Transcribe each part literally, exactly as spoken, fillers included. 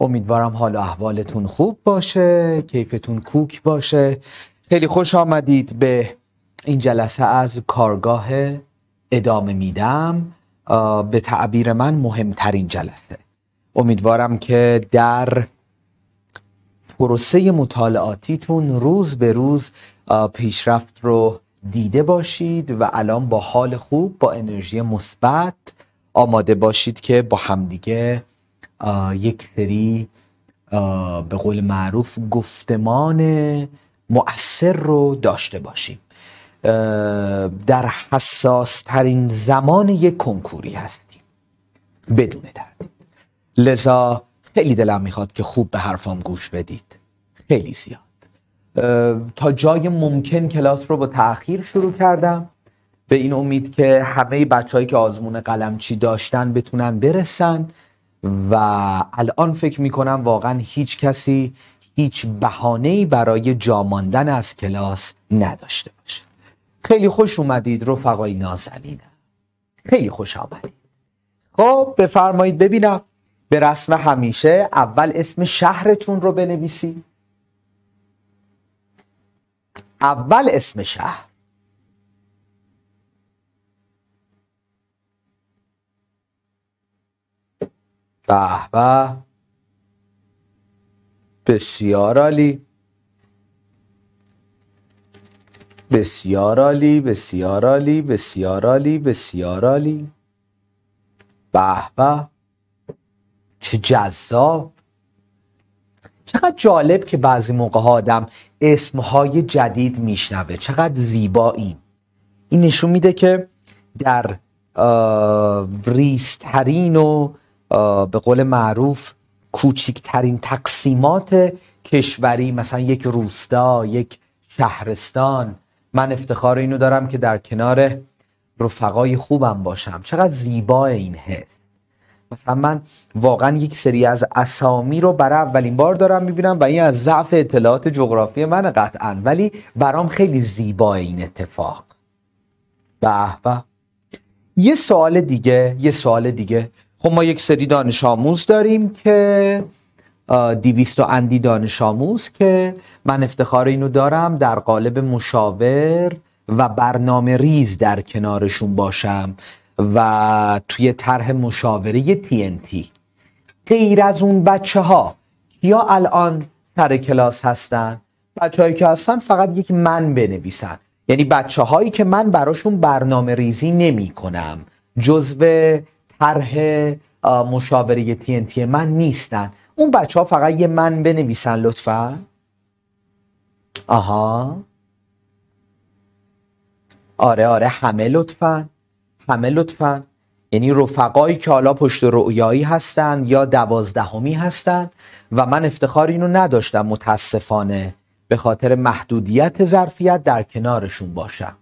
امیدوارم حال و احوالتون خوب باشه، کیفتون کوک باشه. خیلی خوش آمدید به این جلسه از کارگاه ادامه میدم. به تعبیر من مهمترین جلسه. امیدوارم که در پروسه مطالعاتیتون روز به روز پیشرفت رو دیده باشید و الان با حال خوب، با انرژی مثبت آماده باشید که با همدیگه یک سری به قول معروف گفتمان مؤثر رو داشته باشیم. در حساس ترین زمان یک کنکوری هستیم بدون تردید، لذا خیلی دلم میخواد که خوب به حرفام گوش بدید، خیلی زیاد. تا جای ممکن کلاس رو با تأخیر شروع کردم، به این امید که همه بچه‌هایی که آزمون قلمچی داشتن بتونن برسن و الان فکر میکنم واقعا هیچ کسی هیچ بهانه‌ای برای جا ماندن از کلاس نداشته باشه. خیلی خوش اومدید رفقای نازنینم، خیلی خوش آمدید. خب بفرمایید ببینم، به رسم همیشه اول اسم شهرتون رو بنویسید. اول اسم شهر. به به، بسیار عالی، بسیار عالی، بسیار عالی، بسیار عالی، بسیار عالی. به به، چه جذاب. چقدر جالب که بعضی موقع آدم اسمهای جدید میشنوه، چقدر زیبایی. این نشون میده که در ریزترین و به قول معروف کوچکترین تقسیمات کشوری، مثلا یک روستا، یک شهرستان، من افتخار اینو دارم که در کنار رفقای خوبم باشم. چقدر زیبا این حس. مثلا من واقعا یک سری از اسامی رو برای اولین بار دارم میبینم و این از ضعف اطلاعات جغرافی من قطعا، ولی برام خیلی زیبا این اتفاق. به به. یه سوال دیگه، یه سوال دیگه. خب ما یک سری دانش آموز داریم که دویست و اندی دانش آموز که من افتخار اینو دارم در قالب مشاور و برنامه ریز در کنارشون باشم و توی طرح مشاوره تی ان تی. غیر از اون بچه ها یا الان سر کلاس هستن؟ بچه هایی که هستن فقط یک من بنویسن، یعنی بچه هایی که من براشون برنامه ریزی نمی کنم، جزو طرح مشاوره تی ان تی من نیستن. اون بچه ها فقط یه من بنویسن لطفا. آها، آره آره، همه لطفا، همه لطفا. یعنی رفقایی که حالا پشت رؤیایی هستن یا دوازدهمی هستن و من افتخار اینو نداشتم متاسفانه به خاطر محدودیت ظرفیت در کنارشون باشم.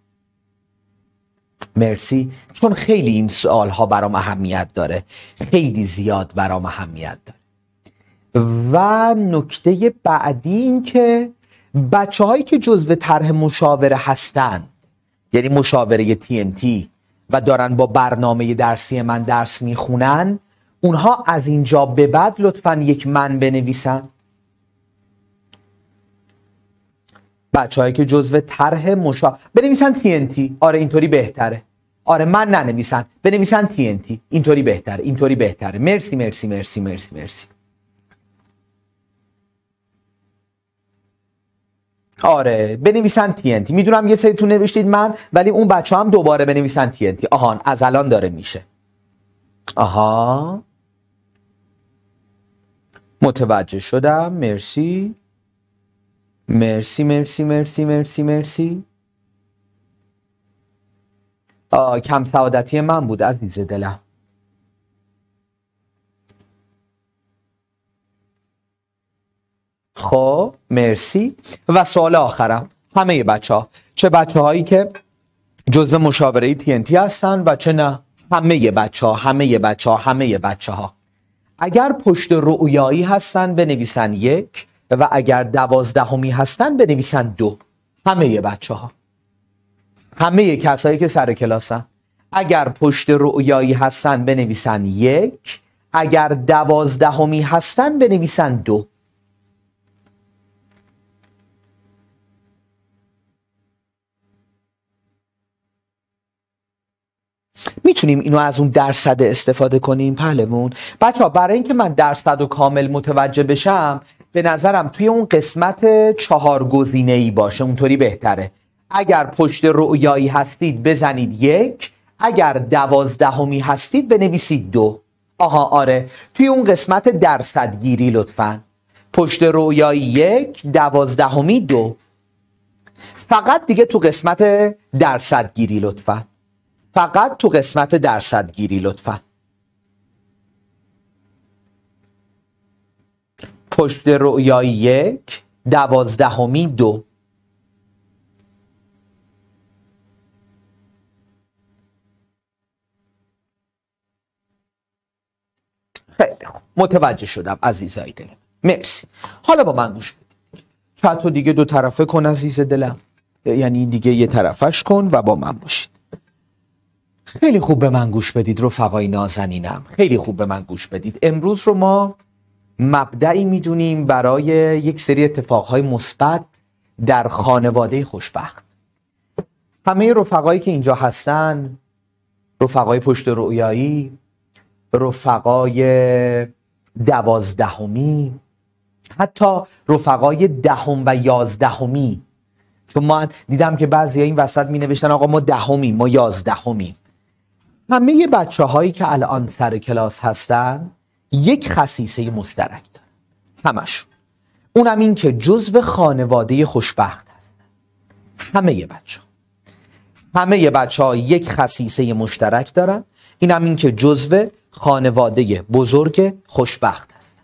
مرسی، چون خیلی این سوال ها برام اهمیت داره، خیلی زیاد برام اهمیت داره. و نکته بعدی این که بچه هایی که جزو طرح مشاوره هستند، یعنی مشاوره تی ان تی و دارن با برنامه درسی من درس میخونن، اونها از اینجا به بعد لطفاً یک من بنویسن. بچه هایی که جزو طرح مشاوره بنویسن تی ان تی. آره اینطوری بهتره. آره من ننویسن، بنویسن تی ان تی، اینطوری بهتره، اینطوری بهتره. مرسی مرسی مرسی مرسی مرسی. آره بنویسن تی ان تی. میدونم یه سریتون نوشتید من، ولی اون بچه هم دوباره بنویسن تی ان تی. آهان، از الان داره میشه. آها، متوجه شدم. مرسی مرسی مرسی مرسی مرسی مرسی. آه، کم سعادتی من بود عزیز دلم. خب مرسی. و سوال آخرم، همه بچه ها، چه بچه هایی که جزو مشاوره تی ان تی هستن و چه نه، همه بچه ها، همه بچه ها، همه بچه ها. اگر پشت رؤیایی هستن بنویسن یک و اگر دوازدهمی هستن بنویسن دو. همه بچه ها، همه کسایی که سر کلاسن. اگر پشت رؤیایی هستن بنویسن یک، اگر دوازدهمی هستن بنویسن دو. میتونیم اینو از اون درصد استفاده کنیم پهلوون؟ بچه ها برای اینکه من درصد و کامل متوجه بشم به نظرم توی اون قسمت چهار گزینه‌ای باشه، اونطوری بهتره. اگر پشت رؤیایی هستید بزنید یک، اگر دوازدهمی هستید بنویسید دو. آها آره، توی اون قسمت درصد گیری لطفاً. پشت رؤیایی یک، دوازدهمی دو. فقط دیگه تو قسمت درصد گیری لطفاً. فقط تو قسمت درصد گیری لطفاً. پشت رؤیایی یک، دوازدهمی دو. خیلی خوب، متوجه شدم عزیزای دلم، مرسی. حالا با من گوش بدید. چطور دیگه دو طرفه کن عزیز دلم، یعنی دیگه یه طرفش کن و با من باشید. خیلی خوب به من گوش بدید رفقای نازنینم، خیلی خوب به من گوش بدید. امروز رو ما مبدعی میدونیم برای یک سری اتفاقهای مثبت در خانواده خوشبخت. همه رفقایی که اینجا هستن، رفقای پشت رؤیایی، رفقای دوازدهمی، حتی رفقای دهم و یازدهمی، چون من دیدم که بعضی این وسط می نوشتن آقا ما دهمیم، ما یازدهمیم. همه بچه هایی که الان سر کلاس هستن یک خصیصه مشترک دارن، همشون. اونم این که جزو خانواده خوشبخت هستن. همه بچه ها همه بچه ها یک خصیصه مشترک دارن، اینم این که جزو خانواده بزرگ خوشبخت هستن.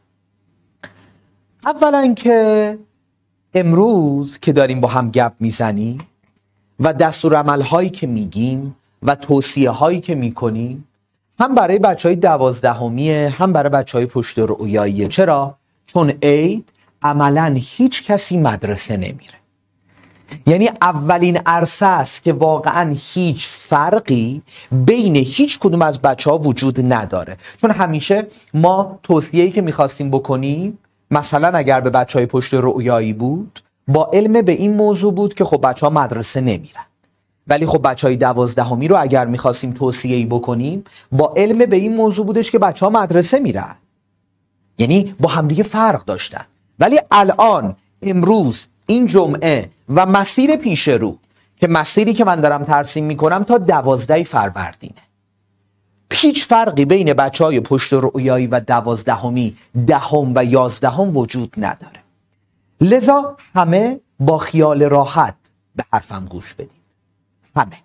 اولا که امروز که داریم با هم گپ میزنیم و دستورالعمل هایی که میگیم و توصیه هایی که میکنیم هم برای بچه های دوازدهمیه هم برای بچه های پشت رؤیاییه. چرا؟ چون عید عملا هیچ کسی مدرسه نمیره. یعنی اولین عرصه است که واقعا هیچ فرقی بین هیچ کدوم از بچه ها وجود نداره. چون همیشه ما توصیه‌ای که میخواستیم بکنیم، مثلا اگر به بچه های پشت رؤیایی بود، با علم به این موضوع بود که خب بچه ها مدرسه نمیرن. ولی خب بچه های دوازدهمی رو اگر میخواستیم توصیه‌ای بکنیم، با علم به این موضوع بودش که بچه ها مدرسه میرن. یعنی با همدیگه فرق داشتن. ولی الان امروز این جمعه و مسیر پیش رو که مسیری که من دارم ترسیم میکنم تا دوازده فروردینه، هیچ فرقی بین بچه های پشت رؤیایی و دوازدهمی، دهم و یازدهم وجود نداره. لذا همه با خیال راحت به حرفم گوش بدید. همه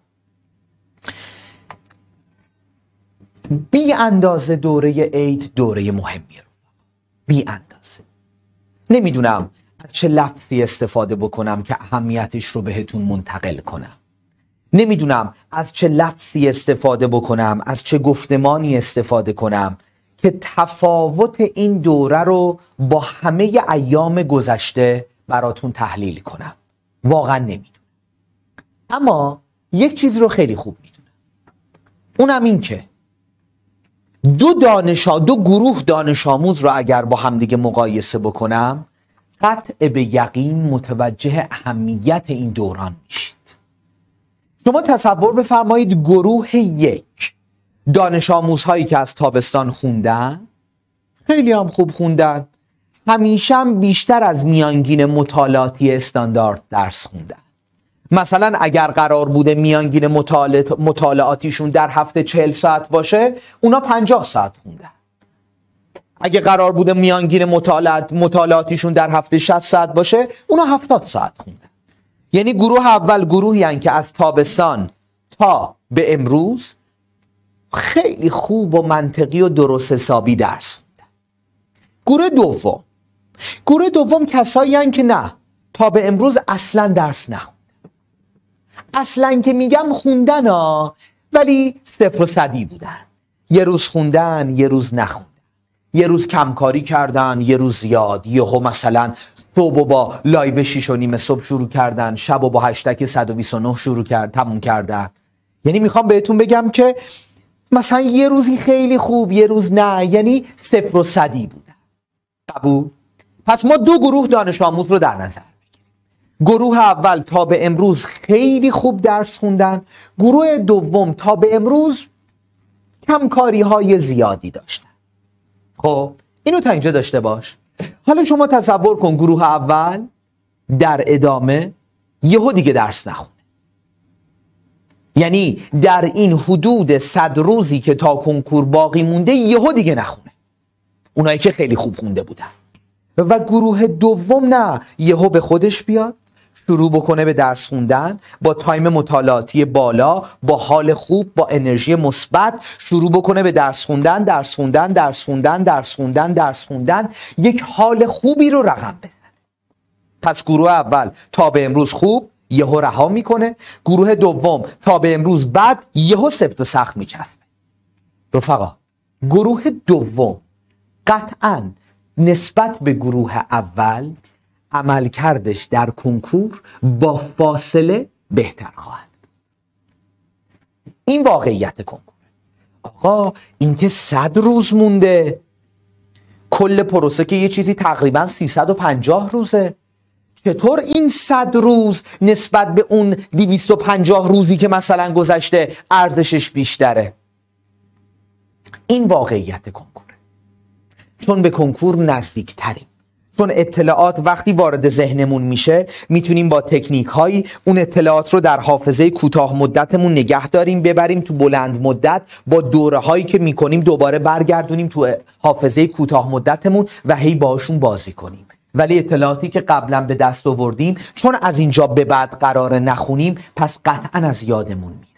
بی اندازه دوره عید دوره مهمیه، بی اندازه. نمیدونم از چه لفظی استفاده بکنم که اهمیتش رو بهتون منتقل کنم. نمیدونم از چه لفظی استفاده بکنم، از چه گفتمانی استفاده کنم که تفاوت این دوره رو با همه ایام گذشته براتون تحلیل کنم. واقعا نمیدونم. اما یک چیز رو خیلی خوب میدونم، اونم این که دو دانش دو گروه دانش آموز رو اگر با همدیگه مقایسه بکنم، قطع به یقین متوجه اهمیت این دوران میشید. شما تصور بفرمایید گروه یک، دانش آموزهایی که از تابستان خوندن، خیلی هم خوب خوندن، همیشه هم بیشتر از میانگین مطالعاتی استاندارد درس خوندن. مثلا اگر قرار بوده میانگین مطالعاتیشون در هفته چهل ساعت باشه، اونا پنجاه ساعت خوندن. اگه قرار بوده میانگین مطالعات مطالعاتیشون در هفته شصت ساعت باشه، اونا هفتاد ساعت خوندن. یعنی گروه اول گروهی هستند که از تابستان تا به امروز خیلی خوب و منطقی و درست حسابی درس خوندن. گروه دوم گروه دوم کسایی هستند که نه، تا به امروز اصلا درس نخوندن. اصلا که میگم خوندن ها، ولی صفر و صدی بودن. یه روز خوندن، یه روز نخوندن. یه روز کمکاری کردن، یه روز زیاد. یهو مثلا صبح با لایو شیش و نیم صبح شروع کردن، شب با هشتگ صد و بیست و نه شروع کرد تموم کردن. یعنی میخوام بهتون بگم که مثلا یه روزی خیلی خوب، یه روز نه، یعنی صفر و صدی بودن. قبول؟ پس ما دو گروه دانش آموز رو در نظر بگیریم. گروه اول تا به امروز خیلی خوب درس خوندن، گروه دوم تا به امروز کمکاری های زیادی داشتن. خب اینو تا اینجا داشته باش. حالا شما تصور کن گروه اول در ادامه یهو دیگه درس نخونه، یعنی در این حدود صد روزی که تا کنکور باقی مونده یهو دیگه نخونه، اونایی که خیلی خوب خونده بودن. و گروه دوم نه، یهو به خودش بیاد، شروع بکنه به درس خوندن، با تایم مطالعاتی بالا، با حال خوب، با انرژی مثبت شروع بکنه به درس خوندن درس خوندن درس خوندن درس خوندن درس خوندن یک حال خوبی رو رقم بزنه. پس گروه اول تا به امروز خوب، یهو رها میکنه. گروه دوم تا به امروز بد، یهو سفت و سخت میچسبه. رفقا، گروه دوم قطعاً نسبت به گروه اول عمل کردش در کنکور با فاصله بهتر خواهد بود. این واقعیت کنکور. آقا اینکه صد روز مونده، کل پروسه که یه چیزی تقریبا سیصد و پنجاه روزه، چطور این صد روز نسبت به اون دویست و پنجاه روزی که مثلا گذشته ارزشش بیشتره؟ این واقعیت کنکوره. چون به کنکور نزدیک تریم، چون اطلاعات وقتی وارد ذهنمون میشه میتونیم با تکنیک هایی اون اطلاعات رو در حافظه کوتاه مدتمون نگه داریم، ببریم تو بلند مدت، با دوره هایی که میکنیم دوباره برگردونیم تو حافظه کوتاه مدتمون و هی باشون بازی کنیم. ولی اطلاعاتی که قبلا به دست آوردیم چون از اینجا به بعد قراره نخونیم، پس قطعا از یادمون میره.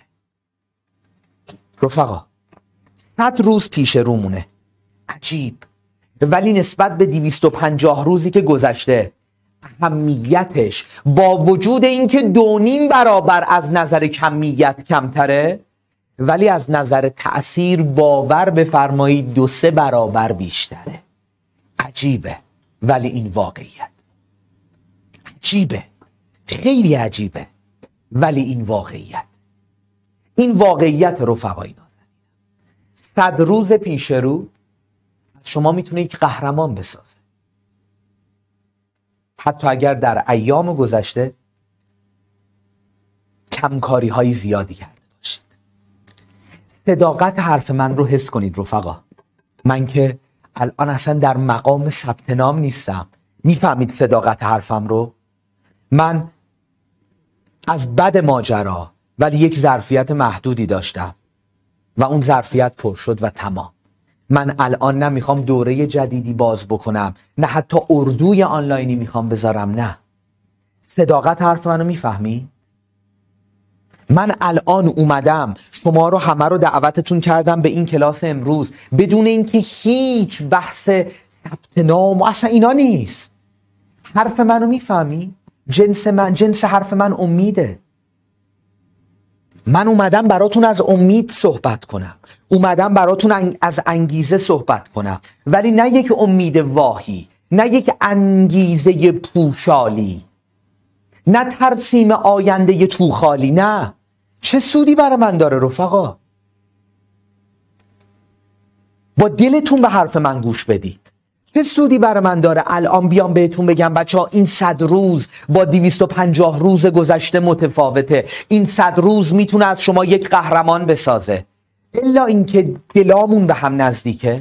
رفقا، صد روز پیش رومونه، عجیب، ولی نسبت به دویست و پنجاه روزی که گذشته اهمیتش با وجود اینکه دو نیم برابر از نظر کمیت کمتره، ولی از نظر تأثیر باور بفرمایید دو سه برابر بیشتره. عجیبه، ولی این واقعیت. عجیبه، خیلی عجیبه، ولی این واقعیت. این واقعیت رفقای نازنین. صد روز پیش رو شما میتونه یک قهرمان بسازه، حتی اگر در ایام گذشته کمکاری های زیادی کرده باشید. صداقت حرف من رو حس کنید رفقا. من که الان اصلا در مقام ثبت نام نیستم، میفهمید صداقت حرفم رو؟ من از بد ماجرا ولی یک ظرفیت محدودی داشتم و اون ظرفیت پر شد و تمام. من الان نه میخوام دوره جدیدی باز بکنم، نه حتی اردوی آنلاینی میخوام بذارم، نه. صداقت حرف منو میفهمی؟ من الان اومدم شما رو همه رو دعوتتون کردم به این کلاس امروز بدون اینکه هیچ بحث ثبت نام و اصلا اینا نیست. حرف منو میفهمی؟ جنس من، جنس حرف من امیده. من اومدم براتون از امید صحبت کنم، اومدم براتون از انگیزه صحبت کنم، ولی نه یک امید واهی، نه یک انگیزه پوشالی، نه ترسیم آینده توخالی. نه. چه سودی برای من داره رفقا؟ با دلتون به حرف من گوش بدید. چه سودی برای من داره الان بیام بهتون بگم بچه ها این صد روز با دویست و پنجاه روز گذشته متفاوته، این صد روز میتونه از شما یک قهرمان بسازه، الا اینکه دلامون به هم نزدیکه.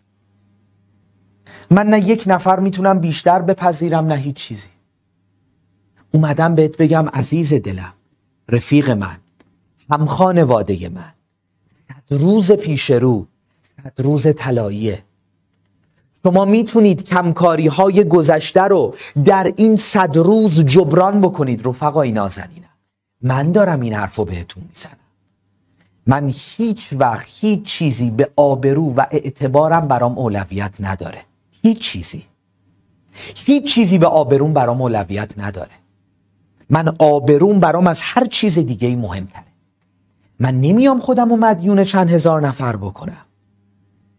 من نه یک نفر میتونم بیشتر بپذیرم، نه هیچ چیزی. اومدم بهت بگم عزیز دلم، رفیق من، هم خانواده من، صد روز پیش رو، صد روز طلاییه. شما میتونید کمکاری های گذشته رو در این صد روز جبران بکنید رفقای نازنینم. من دارم این حرف رو بهتون میزنم. من هیچ وقت هیچ چیزی به آبرو و اعتبارم برام اولویت نداره. هیچ چیزی هیچ چیزی به آبروم برام اولویت نداره. من آبروم برام از هر چیز دیگه ای مهمتره. من نمیام خودم رو مدیون چند هزار نفر بکنم،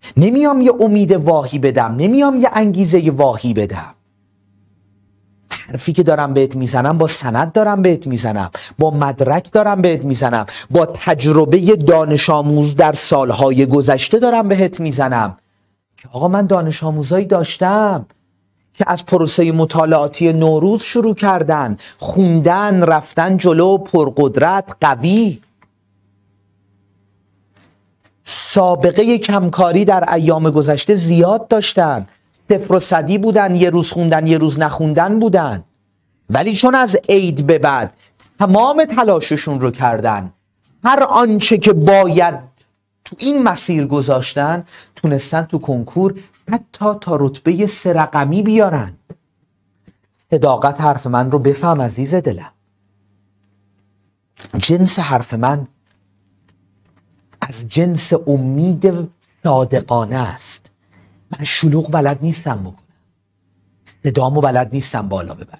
نمیام یه امید واهی بدم، نمیام یه انگیزه واهی بدم. حرفی که دارم بهت میزنم با سند دارم بهت میزنم، با مدرک دارم بهت میزنم، با تجربه دانش آموز در سالهای گذشته دارم بهت میزنم که آقا من دانش آموزایی داشتم که از پروسه مطالعاتی نوروز شروع کردن، خوندن، رفتن جلو، پرقدرت، قوی، سابقه کمکاری در ایام گذشته زیاد داشتن، صفر و صدی بودن، یه روز خوندن یه روز نخوندن بودن، ولی چون از عید به بعد تمام تلاششون رو کردن، هر آنچه که باید تو این مسیر گذاشتن، تونستن تو کنکور حتی تا رتبه سه رقمی بیارن. صداقت حرف من رو بفهم عزیز دلم. جنس حرف من از جنس امید صادقانه است. من شلوغ بلد نیستم بکنم، صدامو بلد نیستم بالا ببرم،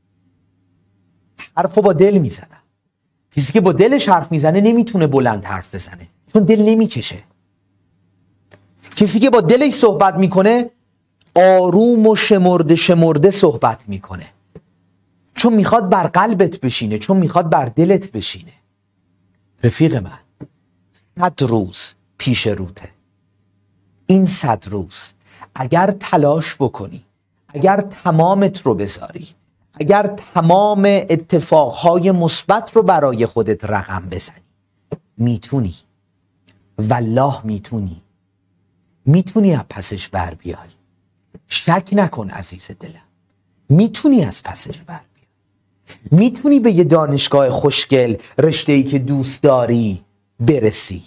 حرفو با دل میزنم. کسی که با دلش حرف میزنه نمیتونه بلند حرف بزنه، چون دل نمیکشه. کسی که با دلش صحبت میکنه آروم و شمرده شمرده صحبت میکنه، چون میخواد بر قلبت بشینه، چون میخواد بر دلت بشینه. رفیق من، صد روز پیش روته. این صد روز اگر تلاش بکنی، اگر تمامت رو بذاری، اگر تمام اتفاقهای مثبت رو برای خودت رقم بزنی، میتونی، والله میتونی، میتونی از پسش بر بیای. شک نکن عزیز دلم، میتونی از پسش بر بیای. میتونی به یه دانشگاه خوشگل، رشته‌ای که دوست داری برسی.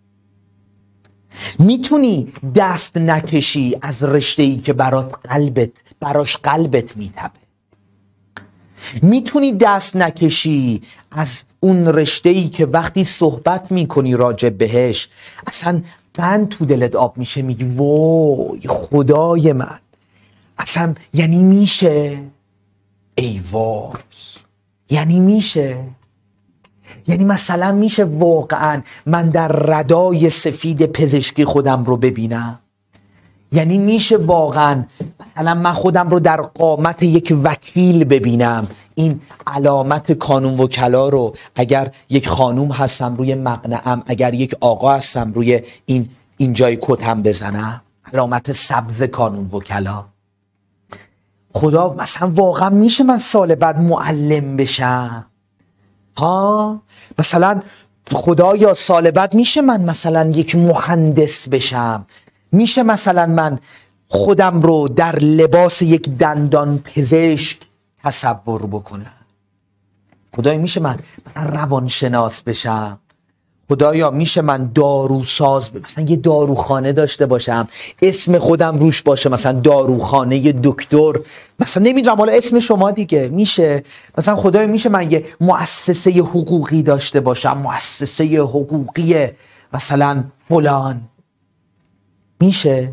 میتونی دست نکشی از رشته‌ای که برات قلبت براش قلبت میتبه. میتونی دست نکشی از اون رشته‌ای که وقتی صحبت میکنی راجع بهش اصلا قند تو دلت آب میشه، میگی وای خدای من، اصلا یعنی میشه؟ ای وای، یعنی میشه؟ یعنی مثلا میشه واقعا من در ردای سفید پزشکی خودم رو ببینم؟ یعنی میشه واقعا مثلا من خودم رو در قامت یک وکیل ببینم؟ این علامت کانون وکلا رو اگر یک خانوم هستم روی مقنعم، اگر یک آقا هستم روی این اینجای کتم بزنم، علامت سبز کانون وکلا. خدا مثلا واقعا میشه من سال بعد معلم بشم؟ ها مثلا خدایا سال بعد میشه من مثلا یک مهندس بشم؟ میشه مثلا من خودم رو در لباس یک دندان پزشک تصور بکنم؟ خدایا میشه من مثلا روانشناس بشم؟ خدایا میشه من داروساز ب... مثلا یه داروخانه داشته باشم، اسم خودم روش باشه، مثلا داروخانه دکتر، مثلا نمیدونم حالا اسم شما دیگه میشه. مثلا خدایا میشه من یه مؤسسه حقوقی داشته باشم، مؤسسه حقوقی مثلا فلان؟ میشه؟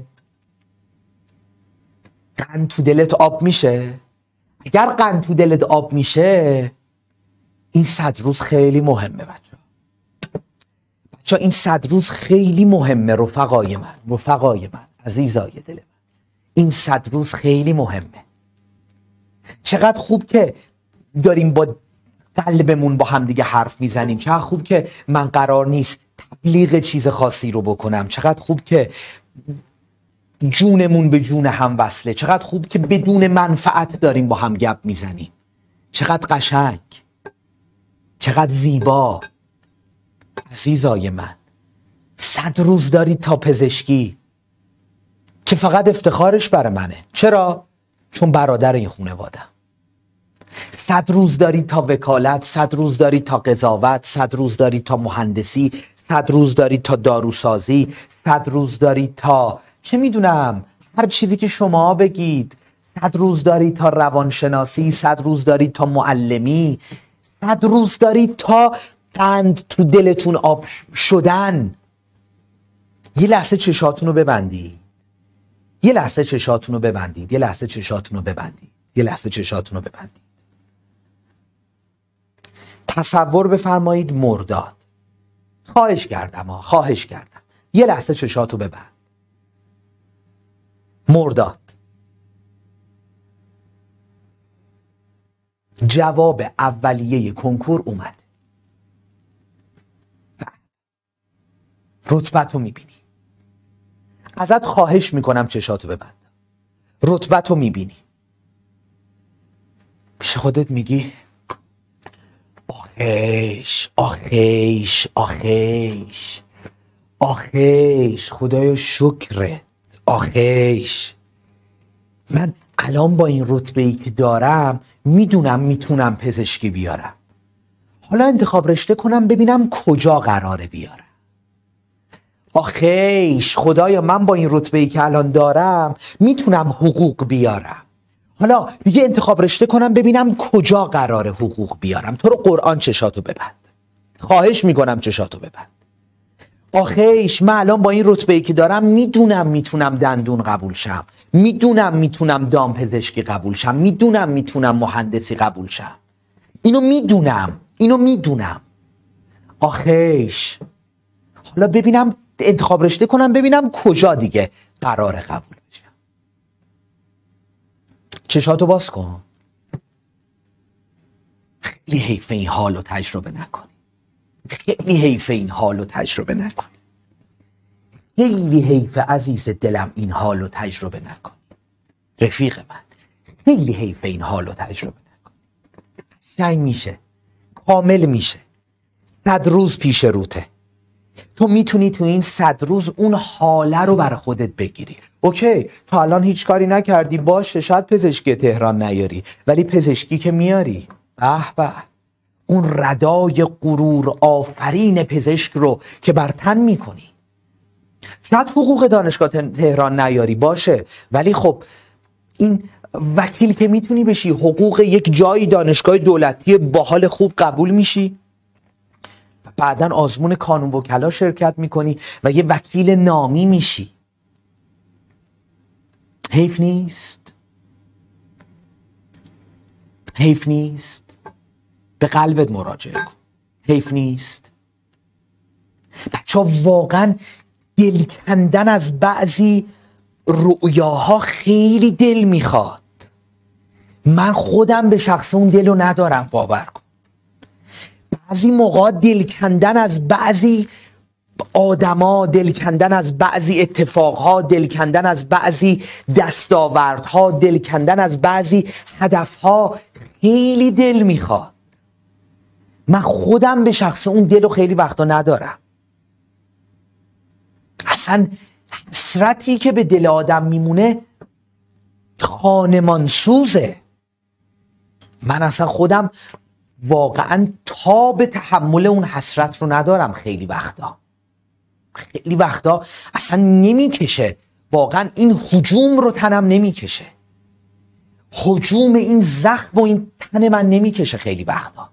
قند تو دلت آب میشه؟ اگر قند تو دلت آب میشه، این صد روز خیلی مهمه بچه بچه این صد روز خیلی مهمه رفقای من، رفقای من، عزیزای دل من، این صد روز خیلی مهمه. چقدر خوب که داریم با قلبمون با هم دیگه حرف میزنیم، چقدر خوب که من قرار نیست تبلیغ چیز خاصی رو بکنم، چقدر خوب که جونمون به جون هم وصله، چقدر خوب که بدون منفعت داریم با هم گپ میزنیم، چقدر قشنگ، چقدر زیبا. عزیزای من، صد روز دارید تا پزشکی که فقط افتخارش برای منه. چرا؟ چون برادر این خانواده‌ام. صد روز دارید تا وکالت، صد روز دارید تا قضاوت، صد روز دارید تا مهندسی، صد روز دارید تا داروسازی، صد روز دارید تا چه میدونم هر چیزی که شما بگید، صد روز دارید تا روانشناسی، صد روز دارید تا معلمی، صد روز دارید تا قند تو دلتون آب شدن. یه لحظه چشاتون رو ببندید، یه لحظه چشاتون رو ببندید، یه لحظه چشاتون رو ببندید، یه لحظه چشاتون رو ببندید. تصور بفرمایید مرداد. خواهش کردم ها، خواهش کردم یه لحظه چشاتو ببند. مرداد جواب اولیه کنکور اومد. رتبتو میبینی. ازت خواهش میکنم چشاتو ببند. رتبتو میبینی. پیش خودت میگی آخیش آخیش آخیش آخیش خدایا شکرت آخیش، من الان با این رتبه‌ای که دارم میدونم میتونم پزشکی بیارم، حالا انتخاب رشته کنم ببینم کجا قراره بیارم. آخیش خدایا من با این رتبه‌ای که الان دارم میتونم حقوق بیارم، حالا دیگه انتخاب رشته کنم ببینم کجا قراره حقوق بیارم. تو رو قرآن چشاتو ببند، خواهش میکنم چشاتو ببند. آخیش من الان با این رتبه‌ای که دارم میدونم میتونم دندون قبول شم، میدونم میتونم دامپزشکی قبول شم، میدونم میتونم مهندسی قبول شم، اینو میدونم اینو میدونم. آخیش حالا ببینم انتخاب رشته کنم ببینم کجا دیگه قراره قبول بشم. چشاتو باز کن. خیلی حیف این حالو تجربه نکنی، خیلی حیف این حالو تجربه نکنی، خیلی حیف عزیز دلم این حالو تجربه نکنی. رفیق من خیلی حیف این حالو تجربه نکنی. سعی میشه، کامل میشه، صد روز پیش روته. تو میتونی تو این صد روز اون حاله رو برای خودت بگیری. اوکی تو الان هیچ کاری نکردی، باشه شاید پزشکی تهران نیاری، ولی پزشکی که میاری، به به اون ردای غرور آفرین پزشک رو که بر تن میکنی. شاید حقوق دانشگاه تهران نیاری، باشه ولی خب این وکیل که میتونی بشی، حقوق یک جایی دانشگاه دولتی باحال خوب قبول میشی، بعدن آزمون کانون وکلا شرکت میکنی و یه وکیل نامی میشی. حیف نیست؟ حیف نیست؟ به قلبت مراجعه کن. حیف نیست؟ بچه ها واقعا دل کندن از بعضی رؤیاها خیلی دل میخواد. من خودم به شخص اون دلو ندارم، باور کن. بعضی موقع دل کندن از بعضی آدما، دل کندن از بعضی اتفاقها، دل کندن از بعضی دستاوردها، دل کندن از بعضی هدفها خیلی دل میخواد. من خودم به شخص اون دلو خیلی وقتا ندارم. اصلا حسرتی که به دل آدم میمونه خانمانسوزه. من اصلا خودم واقعا تاب تحمل اون حسرت رو ندارم. خیلی وقتا خیلی وقتا اصلا نمیکشه، واقعا این هجوم رو تنم نمیکشه، هجوم این زخم و این تن من نمیکشه خیلی وقتا.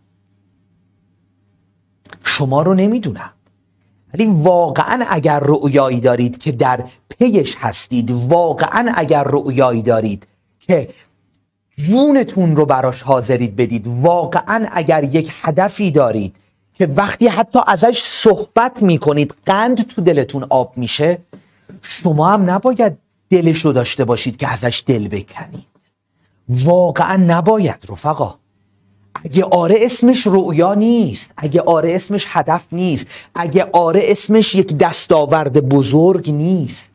شما رو نمیدونم، ولی واقعا اگر رؤیایی دارید که در پیش هستید، واقعا اگر رؤیایی دارید که جونتون رو براش حاضرید بدید، واقعا اگر یک هدفی دارید که وقتی حتی ازش صحبت میکنید قند تو دلتون آب میشه، شما هم نباید دلشو داشته باشید که ازش دل بکنید. واقعا نباید رفقا. اگه آره اسمش رؤیا نیست، اگه آره اسمش هدف نیست، اگه آره اسمش یک دستاورد بزرگ نیست.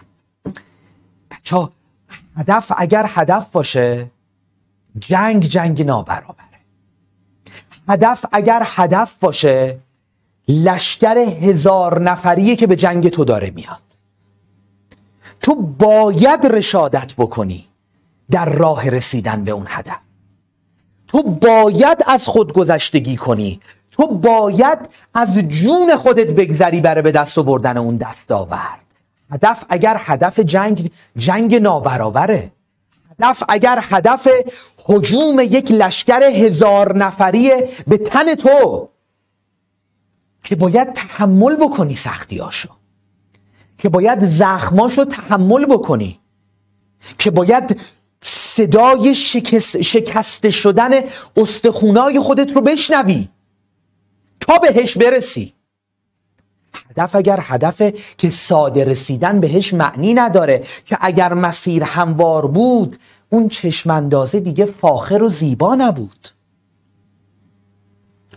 بچه هدف اگر هدف باشه، جنگ جنگ نابرابره. هدف اگر هدف باشه، لشکر هزار نفریه که به جنگ تو داره میاد. تو باید رشادت بکنی در راه رسیدن به اون هدف. تو باید از خود گذشتگی کنی، تو باید از جون خودت بگذری برای به دست آوردن اون دستاورد. هدف اگر هدف جنگ جنگ نابرابره. هدف اگر هدف هجوم یک لشکر هزار نفری به تن تو، که باید تحمل بکنی سختیاشو، که باید زخماشو تحمل بکنی، که باید صدای شکست شکسته شدن استخونای خودت رو بشنوی تا بهش برسی. هدف اگر هدفه که ساده رسیدن بهش معنی نداره، که اگر مسیر هموار بود اون چشم اندازه دیگه فاخر و زیبا نبود.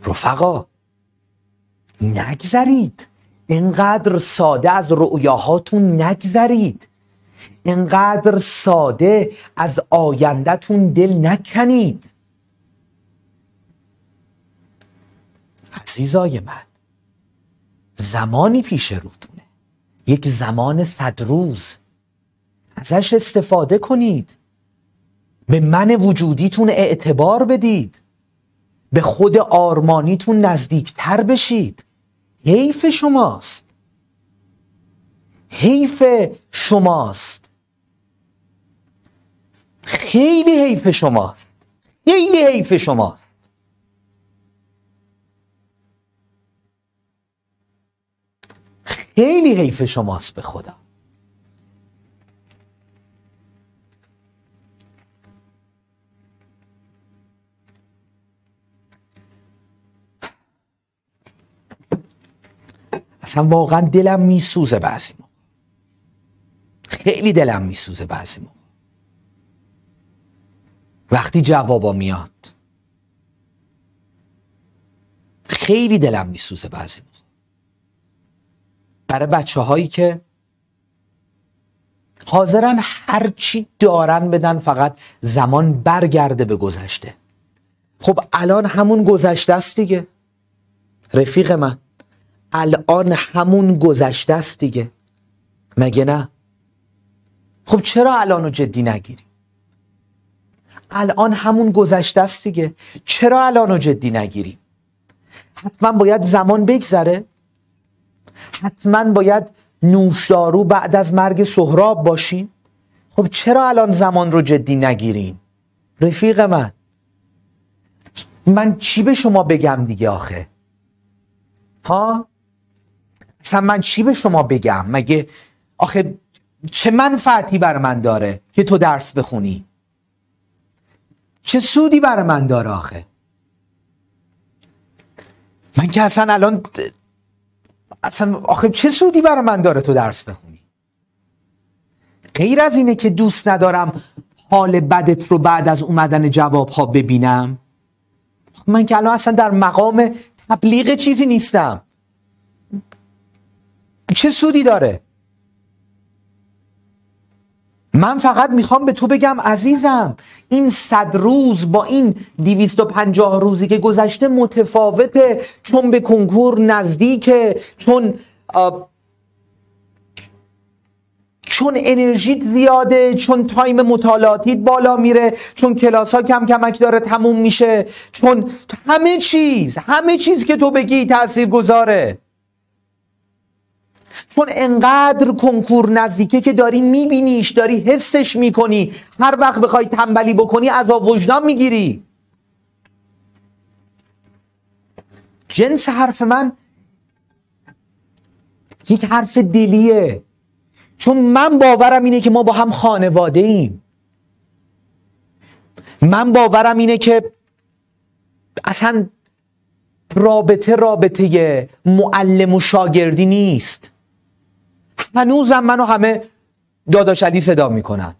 رفقا نگذرید، اینقدر ساده از رؤیاهاتون نگذرید، اینقدر ساده از آیندهتون دل نکنید. عزیزای من، زمانی پیش روتونه، یک زمان صد روز، ازش استفاده کنید، به من وجودیتون اعتبار بدید، به خود آرمانیتون نزدیکتر بشید. حیف شماست، حیف شماست، خیلی حیف شماست، خیلی حیف شماست. خیلی حیف شماست به خدا. اصلا واقعا دلم میسوزه بعضی موقع، خیلی دلم میسوزه بعضی موقع وقتی جوابا میاد، خیلی دلم میسوزه بعضی موقع برای بچه هایی که حاضرن هرچی دارن بدن فقط زمان برگرده به گذشته. خب الان همون گذشته است دیگه رفیق من، الان همون گذشته است دیگه، مگه نه؟ خب چرا الانو جدی نگیریم؟ الان همون گذشته است دیگه، چرا الانو جدی نگیریم؟ حتما باید زمان بگذره؟ حتما باید نوشدارو بعد از مرگ سهراب باشیم؟ خب چرا الان زمان رو جدی نگیریم؟ رفیق من، من چی به شما بگم دیگه آخه؟ ها؟ اصلا من چی به شما بگم؟ مگه آخه چه منفعتی بر من داره که تو درس بخونی؟ چه سودی بر من داره آخه؟ من که اصلا الان اصلا آخه چه سودی بر من داره تو درس بخونی؟ غیر از اینه که دوست ندارم حال بدت رو بعد از اومدن جواب ها ببینم. من که الان اصلا در مقام تبلیغ چیزی نیستم، چه سودی داره؟ من فقط میخوام به تو بگم عزیزم، این صد روز با این دویست و پنجاه روزی که گذشته متفاوته، چون به کنکور نزدیکه، چون چون انرژیت زیاده، چون تایم مطالعاتیت بالا میره، چون کلاس ها کم کمک داره تموم میشه، چون همه چیز همه چیز که تو بگی تأثیر گذاره، چون انقدر کنکور نزدیکه که داری میبینیش، داری حسش میکنی، هر وقت بخوای تنبلی بکنی عذاب وجدان میگیری. جنس حرف من یک حرف دلیه، چون من باورم اینه که ما با هم خانواده ایم. من باورم اینه که اصلا رابطه رابطه معلم و شاگردی نیست. هنوزم منو همه داداش علی صدا میکنن.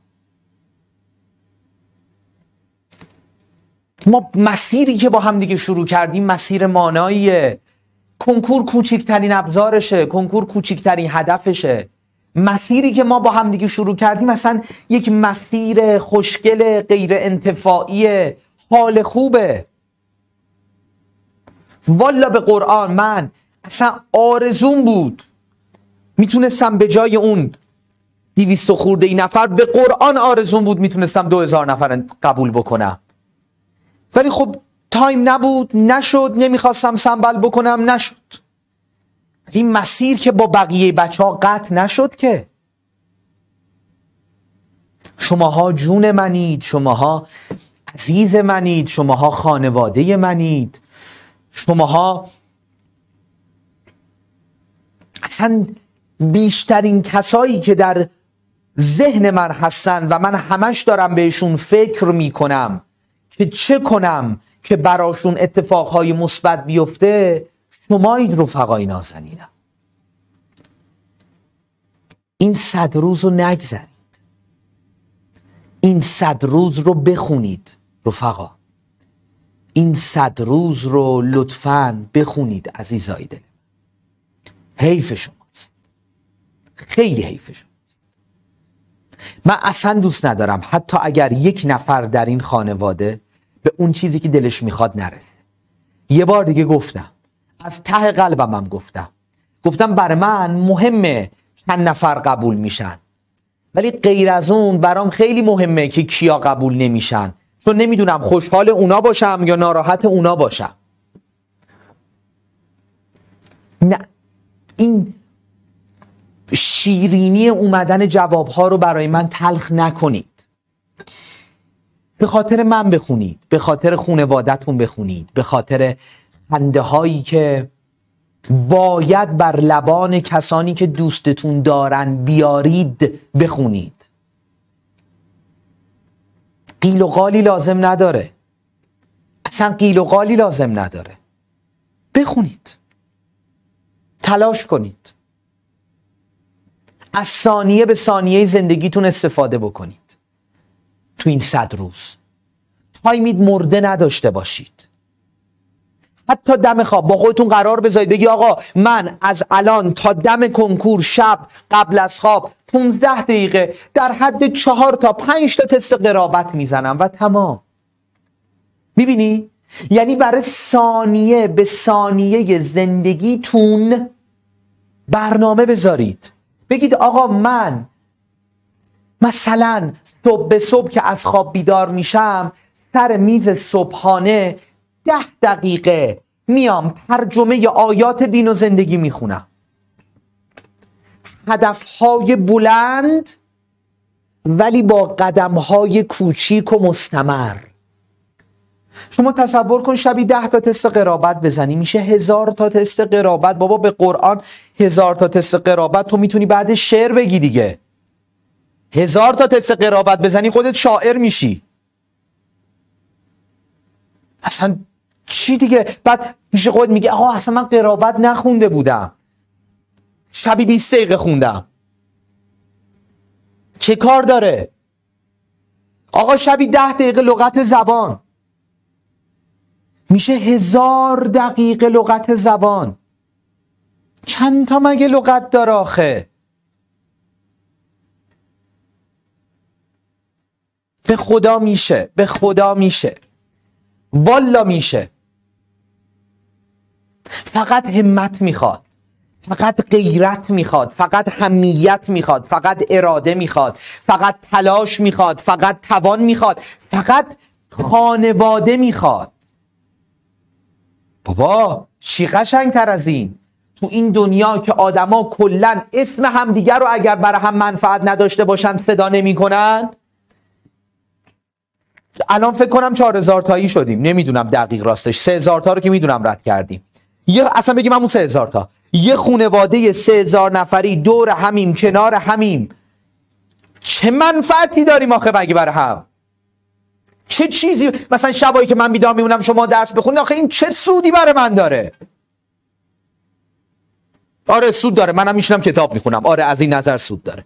ما مسیری که با هم دیگه شروع کردیم مسیر ماناییه. کنکور کوچکترین ابزارشه، کنکور کوچکترین هدفشه. مسیری که ما با هم دیگه شروع کردیم اصلا یک مسیر خوشگل غیر انتفاعی، حال خوبه. والا به قرآن من اصلا آرزوم بود میتونستم به جای اون دویست و خورده ای نفر، به قرآن آرزوم بود میتونستم دو هزار نفر قبول بکنم، ولی خب تایم نبود، نشد، نمیخواستم سنبل بکنم، نشد. این مسیر که با بقیه بچه ها قطع نشد که. شماها جون منید، شماها عزیز منید، شماها خانواده منید، شماها اصلا بیشترین کسایی که در ذهن من هستن و من همش دارم بهشون فکر میکنم که چه کنم که براشون اتفاقهای مثبت بیفته، شمایید رفقای نازنینم. این صد روز رو نگذرید، این صد روز رو بخونید رفقا. این صد روز رو لطفاً بخونید عزیزای دل. حیف شماست، خیلی حیف شماست. من اصلا دوست ندارم حتی اگر یک نفر در این خانواده به اون چیزی که دلش میخواد نرسه. یه بار دیگه گفتم، از ته قلبم هم گفتم گفتم برای من مهمه چند نفر قبول میشن، ولی غیر از اون برام خیلی مهمه که کیا قبول نمیشن، چون نمیدونم خوشحال اونا باشم یا ناراحت اونا باشم. نه، این شیرینی اومدن جوابها رو برای من تلخ نکنید. به خاطر من بخونید، به خاطر خانواده‌تون بخونید، به خاطر خنده هایی که باید بر لبان کسانی که دوستتون دارن بیارید بخونید. قیل و قالی لازم نداره، اصلا قیل و قالی لازم نداره. بخونید، تلاش کنید، از ثانیه به ثانیه زندگیتون استفاده بکنید. تو این صد روز تایمید مرده نداشته باشید. حتی دم خواب با خودتون قرار بذارید، بگی آقا من از الان تا دم کنکور شب قبل از خواب پونزده دقیقه در حد چهار تا پنج تا تست قرابت میزنم و تمام. میبینی؟ یعنی برای ثانیه به ثانیه زندگیتون برنامه بذارید. بگید آقا من مثلا صبح به صبح که از خواب بیدار میشم سر میز صبحانه ده دقیقه میام ترجمه آیات دین و زندگی میخونم. هدفهای بلند ولی با قدمهای کوچیک و مستمر. شما تصور کن شبی ده تا تست قرابت بزنی، میشه هزار تا تست قرابت. بابا به قرآن هزار تا تست قرابت تو میتونی بعد شعر بگی دیگه. هزار تا تست قرابت بزنی خودت شاعر میشی. اصلا چی دیگه؟ بعد میشه خودت میگه آقا اصلا من قرابت نخونده بودم، شبی بیست دقیقه خوندم. چه کار داره؟ آقا شبی ده دقیقه لغت زبان، میشه هزار دقیقه لغت زبان. چند تا مگه لغت داره آخه؟ به خدا میشه، به خدا میشه، والا میشه. فقط همت میخواد، فقط غیرت میخواد، فقط حمیت میخواد، فقط اراده میخواد، فقط تلاش میخواد، فقط توان میخواد، فقط خانواده میخواد. بابا چی قشنگ تر از این؟ تو این دنیا که آدما کلن اسم همدیگر رو اگر برای هم منفعت نداشته باشن صدا نمی کنن. الان فکر کنم چهار هزار تایی شدیم، نمیدونم دقیق راستش، سه هزار تا رو که میدونم رد کردیم. یه اصلا بگیم همون سه هزار تا، یه خانواده سه هزار نفری دور همیم، کنار همیم، چه منفعتی داریم آخه مگه برای هم؟ چه چیزی؟ مثلا شبایی که من بیدار میمونم شما درس بخونید، آخه این چه سودی برای من داره؟ آره سود داره، منم میشینم کتاب میخونم، آره از این نظر سود داره.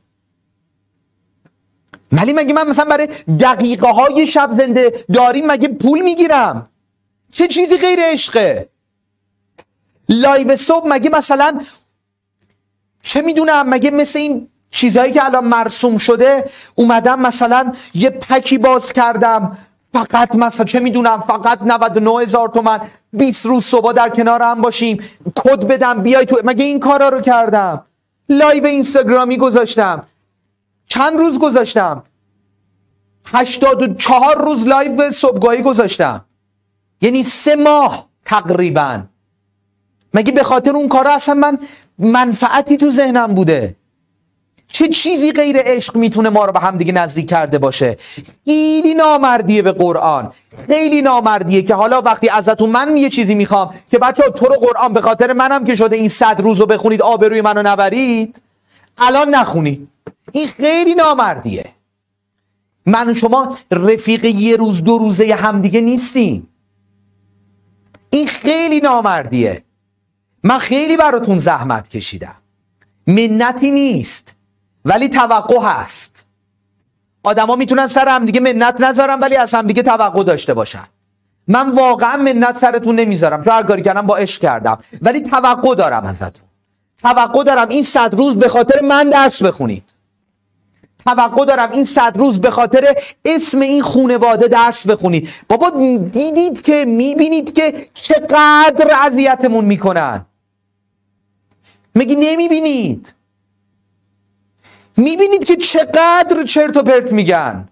ولی مگه من مثلا برای دقیقه های شب زنده داریم مگه پول میگیرم؟ چه چیزی غیر عشقه؟ لایو صبح مگه مثلا چه میدونم، مگه مثل این چیزهایی که الان مرسوم شده اومدم مثلا یه پکی باز کردم فقط مثلا چه میدونم فقط نود و نه هزار تومن بیست روز صبح در کنار هم باشیم کد بدم بیای تو، مگه این کارا رو کردم؟ لایو اینستاگرامی گذاشتم، چند روز گذاشتم؟ هشتاد و چهار روز لایو صبحگاهی گذاشتم، یعنی سه ماه تقریبا. مگه به خاطر اون کارا اصلا من منفعتی تو ذهنم بوده؟ چه چیزی غیر عشق میتونه ما رو به هم دیگه نزدیک کرده باشه؟ خیلی نامردیه به قرآن، خیلی نامردیه که حالا وقتی ازتون من یه چیزی میخوام که بچه‌ها تو رو قرآن به خاطر منم که شده این صد روز رو بخونید آبروی منو نبرید، الان نخونید. این خیلی نامردیه. من و شما رفیق یه روز دو روزه همدیگه نیستیم. این خیلی نامردیه. من خیلی براتون زحمت کشیدم، منتی نیست ولی توقع هست. آدما میتونن سر همدیگه منت نذارن ولی از همدیگه توقع داشته باشن. من واقعا منت سرتون نمیذارم، چون هر کاری کردم با عشق کردم، ولی توقع دارم ازتون، توقع دارم این صد روز به خاطر من درس بخونید، توقع دارم این صد روز به خاطر اسم این خانواده درس بخونید. بابا دیدید که میبینید که چقدر اذیتمون میکنن؟ مگه نمیبینید؟ میبینید که چقدر چرت و پرت میگن؟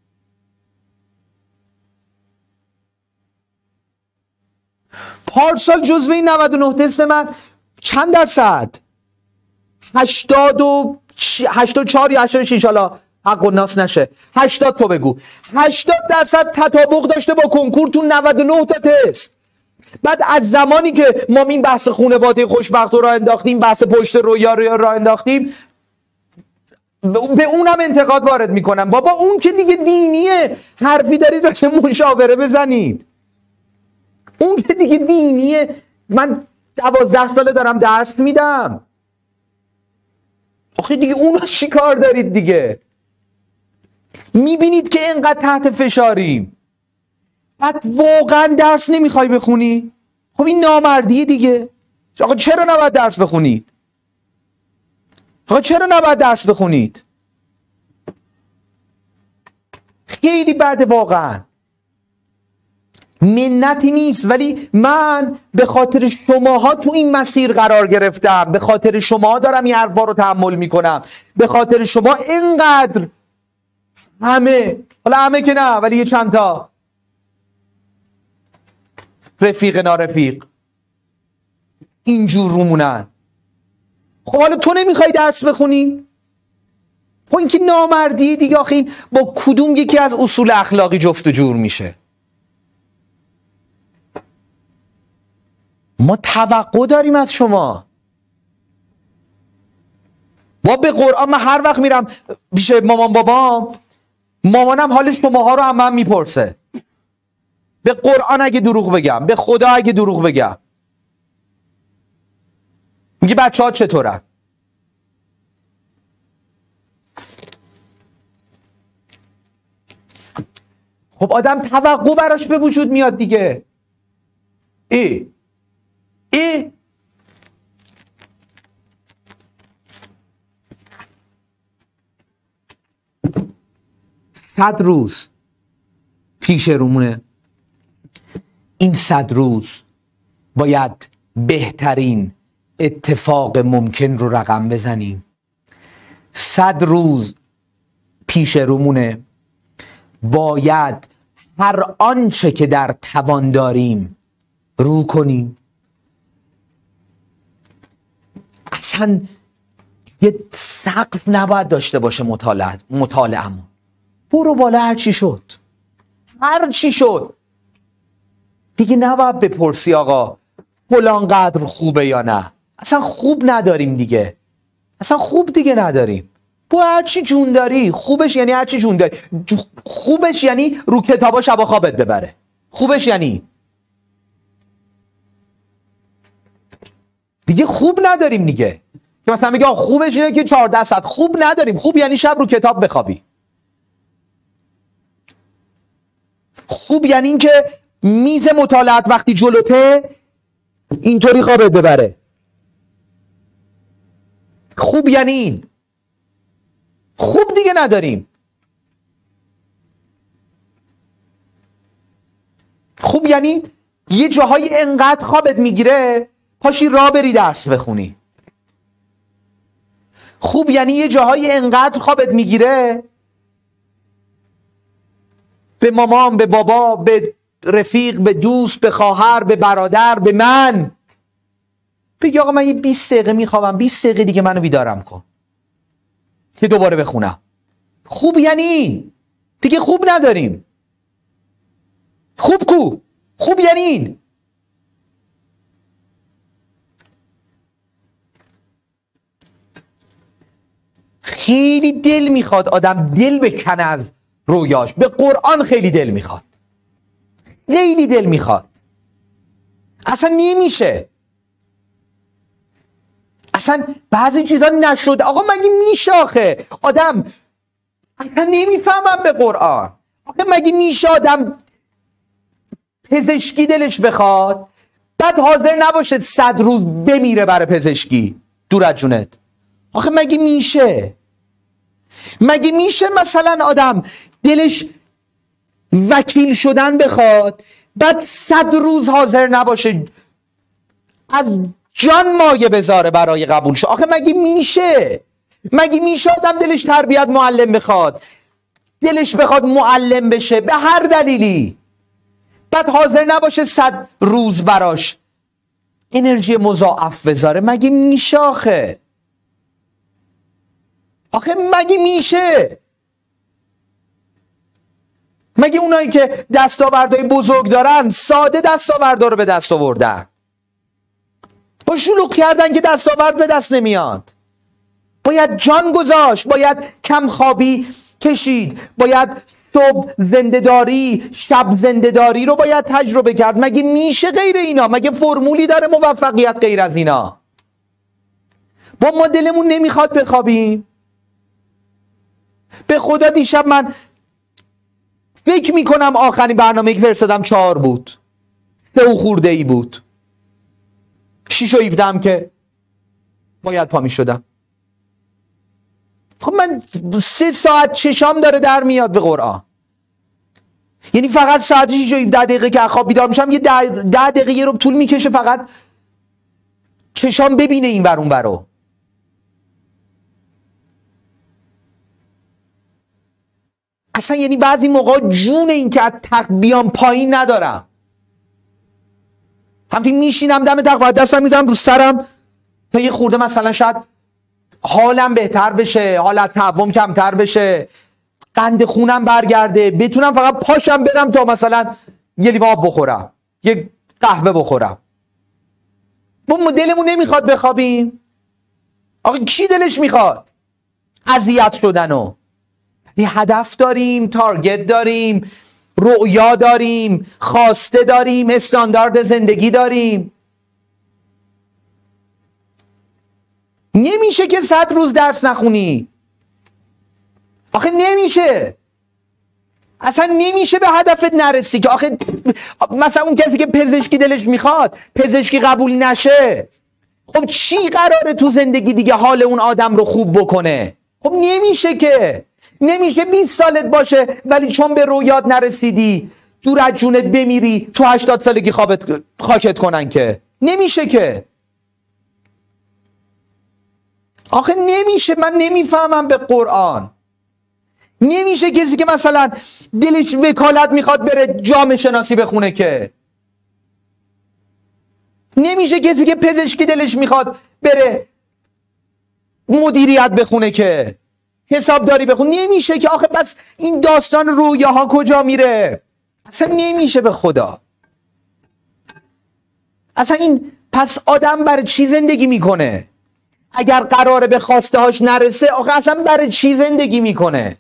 پارسال جزو این نود و نه تست من چند درصد؟ هشتاد و هشتاد و چهار یا هشتاد و شش، حالا حق و ناس نشه، هشتاد تو بگو، هشتاد درصد تطابق داشته با کنکور تو نود و نه تا تست. بعد از زمانی که ما این بحث خانواده خوشبخت رو راه انداختیم، بحث پشت رویا رو راه انداختیم، به اونم انتقاد وارد میکنم. بابا اون که دیگه دینیه، حرفی دارید راجع مشاوره بزنید. اون که دیگه دینیه. من دوازده ساله دارم درس میدم، آخه دیگه اون چی کار دارید دیگه؟ میبینید که اینقدر تحت فشاریم، بعد واقعا درس نمیخوای بخونی؟ خب این نامردیه دیگه. آقا چرا نباید درس بخونید؟ آقا چرا نباید درس بخونید؟ خیلی بده واقعا. منتی نیست، ولی من به خاطر شماها تو این مسیر قرار گرفتم، به خاطر شما دارم این حرفا رو تحمل میکنم، به خاطر شما اینقدر همه، حالا همه که نه ولی یه چند تا رفیق نارفیق اینجور رومونن. خب حالا تو نمیخوای درس بخونی؟ خب این که نامردیه دیگه. آخه این با کدوم یکی از اصول اخلاقی جفت و جور میشه؟ ما توقع داریم از شما. با به قرآن من هر وقت میرم پیش مامان بابام، مامانم حال شماها رو هم من میپرسه. به قرآن اگه دروغ بگم، به خدا اگه دروغ بگم، میگه بچه ها چطورن؟ خب آدم توقع براش به وجود میاد دیگه. ای ای صد روز پیش رومونه. این صد روز باید بهترین اتفاق ممکن رو رقم بزنیم. صد روز پیش رومونه، باید هر آنچه که در توان داریم رو کنیم. اصلا یه سقف نباید داشته باشه مطالعه مطالعه‌مون. برو بالا، هر چی شد هر چی شد دیگه. نباید بپرسی آقا فلان قدر خوبه یا نه. اصلا خوب نداریم دیگه، اصلا خوب دیگه نداریم. با هر چی جون داری خوبش، یعنی هر چی جون داری خوبش، یعنی رو کتابا شبا خوابت ببره. خوبش یعنی دیگه خوب نداریم دیگه. که مثلا میگه خوبش اینه که چهارده ساعت خوب نداریم. خوب یعنی شب رو کتاب بخوابی. خوب یعنی این که میز مطالعات وقتی جلوته اینطوری خوابت ببره. خوب یعنی این. خوب دیگه نداریم. خوب یعنی یه جاهای انقدر خوابت میگیره پاشی راه بری درس بخونی. خوب یعنی یه جاهای انقدر خوابت میگیره به مامان، به بابا، به رفیق، به دوست، به خواهر، به برادر، به من بگی آقا من یه بیست دقیقه میخوابم، بیست دقیقه دیگه منو بیدارم کن که دوباره بخونم. خوب یعنی دیگه خوب نداریم. خوب کو؟ خوب یعنی این. خیلی دل میخواد آدم دل بکنه از رویاش. به قرآن خیلی دل میخواد، خیلی دل میخواد. اصلا نمیشه. اصلا بعضی چیزا نشده. آقا مگه میشه آخه آدم؟ اصلا نمیفهمم به قرآن. آقا مگه میشه آدم پزشکی دلش بخواد، بعد حاضر نباشه صد روز بمیره برای پزشکی؟ دور از جونت. آخه مگه میشه؟ مگه میشه مثلا آدم دلش وکیل شدن بخواد، بعد صد روز حاضر نباشه از جان مایه بذاره برای قبول شد؟ آخه مگه میشه؟ مگه میشه آدم دلش تربیت معلم بخواد، دلش بخواد معلم بشه به هر دلیلی، بعد حاضر نباشه صد روز براش انرژی مضاعف بذاره؟ مگه میشه آخه؟ آخه مگه میشه؟ مگه اونایی که دستاوردهای بزرگ دارن ساده دستاوردها رو به دست آوردن؟ با شلوغ کردن که دستاورد به دست نمیاد. باید جان گذاشت، باید کم خوابی کشید، باید صبح زنده‌داری، شب زنده‌داری رو باید تجربه کرد. مگه میشه غیر اینا؟ مگه فرمولی داره موفقیت غیر از اینا؟ با ما دلمون نمیخواد بخوابیم. به خدا دیشب من فکر میکنم آخرین برنامه که فرستادم چهار بود، سه و خورده ای بود، شیش و هفده هم که باید پا میشدم. خب من سه ساعت چشام داره در میاد به قرآن. یعنی فقط ساعت شیش و هفده دقیقه که خواب بیدار میشم یه ده, ده دقیقه یه رو طول میکشه فقط چشام ببینه این ور اون ورو. اصلا یعنی بعضی موقع جون این که از تخت بیام پایین ندارم، همچنین میشینم دم تخت دستم میذارم رو سرم تا یه خورده مثلا شاید حالم بهتر بشه، حالت تعوم کمتر بشه، قند خونم برگرده، بتونم فقط پاشم برم تا مثلا یه لیوان آب بخورم، یه قهوه بخورم. ما دلمون نمیخواد بخوابیم. آقا کی دلش میخواد اذیت شدنو؟ یه هدف داریم، تارگت داریم، رؤیا داریم، خواسته داریم، استاندارد زندگی داریم. نمیشه که صد روز درس نخونی. آخه نمیشه، اصلا نمیشه به هدفت نرسی که آخه مثلا اون کسی که پزشکی دلش میخواد پزشکی قبول نشه، خب چی قراره تو زندگی دیگه حال اون آدم رو خوب بکنه؟ خب نمیشه که، نمیشه بیست سالت باشه ولی چون به رویات نرسیدی دور از جونت بمیری تو هشتاد سالگی خوابت خاکت کنن که. نمیشه که. آخه نمیشه. من نمیفهمم به قرآن. نمیشه کسی که مثلا دلش وکالت میخواد بره جامعه شناسی بخونه که. نمیشه کسی که پزشکی دلش میخواد بره مدیریت بخونه که، حسابداری بخونه. نمیشه که. آخه بس این داستان رویاها کجا میره؟ اصلا نمیشه به خدا. اصلا این پس آدم برای چی زندگی میکنه؟ اگر قراره به خواسته هاش نرسه آخه اصلا برای چی زندگی میکنه؟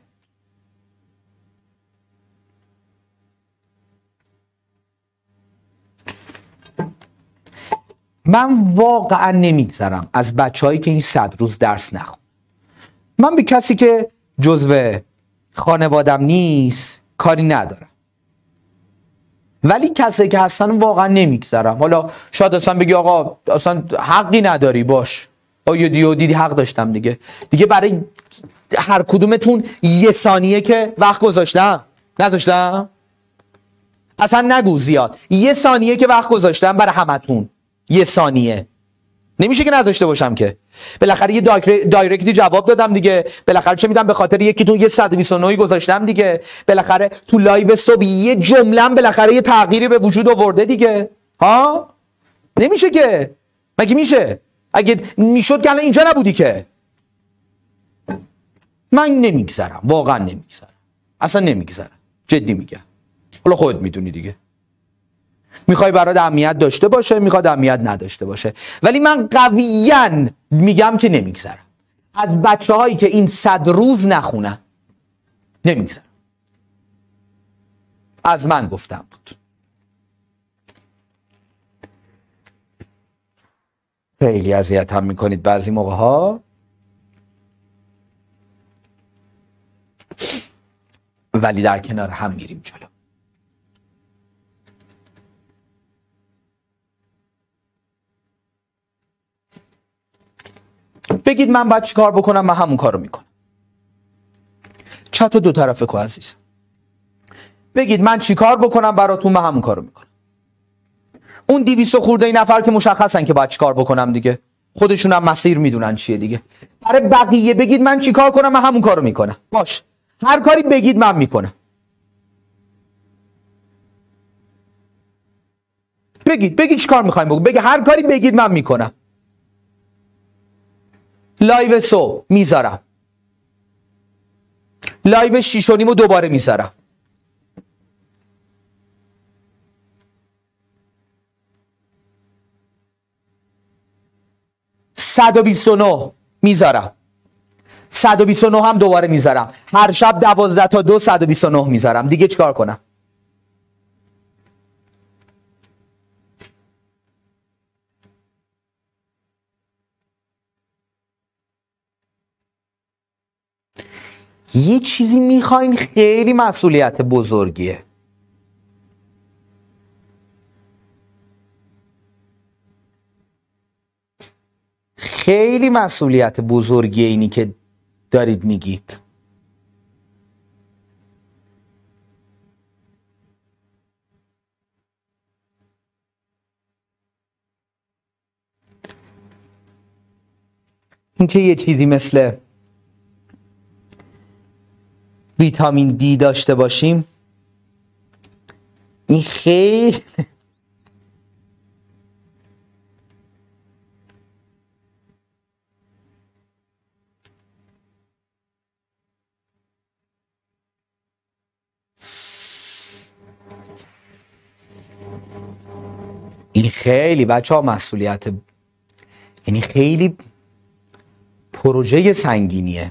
من واقعا نمیگذرم از بچه‌هایی که این صد روز درس نخون. من به کسی که جزو خانوادم نیست کاری ندارم، ولی کسی که هستن واقعا نمیگذرم. حالا شاید اصلا بگی آقا اصلا حقی نداری، باش آیا دیو دیدی حق داشتم دیگه. دیگه برای هر کدومتون یه ثانیه که وقت گذاشتم نذاشتم؟ اصلا نگو زیاد. یه ثانیه که وقت گذاشتم برای همتون، یه ثانیه. نمیشه که نذاشته باشم که. بالاخره یه دایرکتی جواب دادم دیگه. بالاخره چه میدم به خاطر یکیتون یه صد و بیست و نه گذاشتم دیگه. بالاخره تو لایو صبح یه جمله‌ام بالاخره یه تغییری به وجود آورده دیگه. ها؟ نمیشه که. مگه میشه؟ اگه میشد که الان اینجا نبودی که. من نمیگذرم، واقعا نمیگذرم، اصلا نمیگذرم، جدی میگم. حالا خودت میدونی دیگه. میخوای برات اهمیت داشته باشه، میخواد اهمیت نداشته باشه، ولی من قویاً میگم که نمیگذرم از بچه هایی که این صد روز نخونن. نمیگذرم. از من گفتم بود. خیلی اذیت هم میکنید بعضی موقع ها، ولی در کنار هم میریم جلو. بگید من باید چی کار بکنم، من همون کارو میکنم. چت دو طرفه کو عزیزم. بگید من چی کار بکنم براتون، من همون کارو میکنم. اون دویست خورده ای نفر که مشخصن که باید چی کار بکنم دیگه، خودشون هم مسیر میدونن چیه دیگه. برای بقیه بگید من چی کار کنم، من همون کارو میکنم. باش، هر کاری بگید من میکنم. بگید بگید چی کار میخوایم بگید، بگید هر کاری بگید من میکنم. لایو صبح میذارم، لایو شیش و نیم رو دوباره میذارم، صد و بیست و نه میذارم، صد و بیست و نه هم دوباره میذارم، هر شب دوازده تا دو صد و بیست و نه میذارم. دیگه چیکار کنم؟ یه چیزی میخواین خیلی مسئولیت بزرگیه. خیلی مسئولیت بزرگیه اینی که دارید میگید. اینکه یه چیزی مثل ویتامین دی داشته باشیم، این خیلی این خیلی بچه ها مسئولیت، یعنی خیلی پروژه سنگینیه.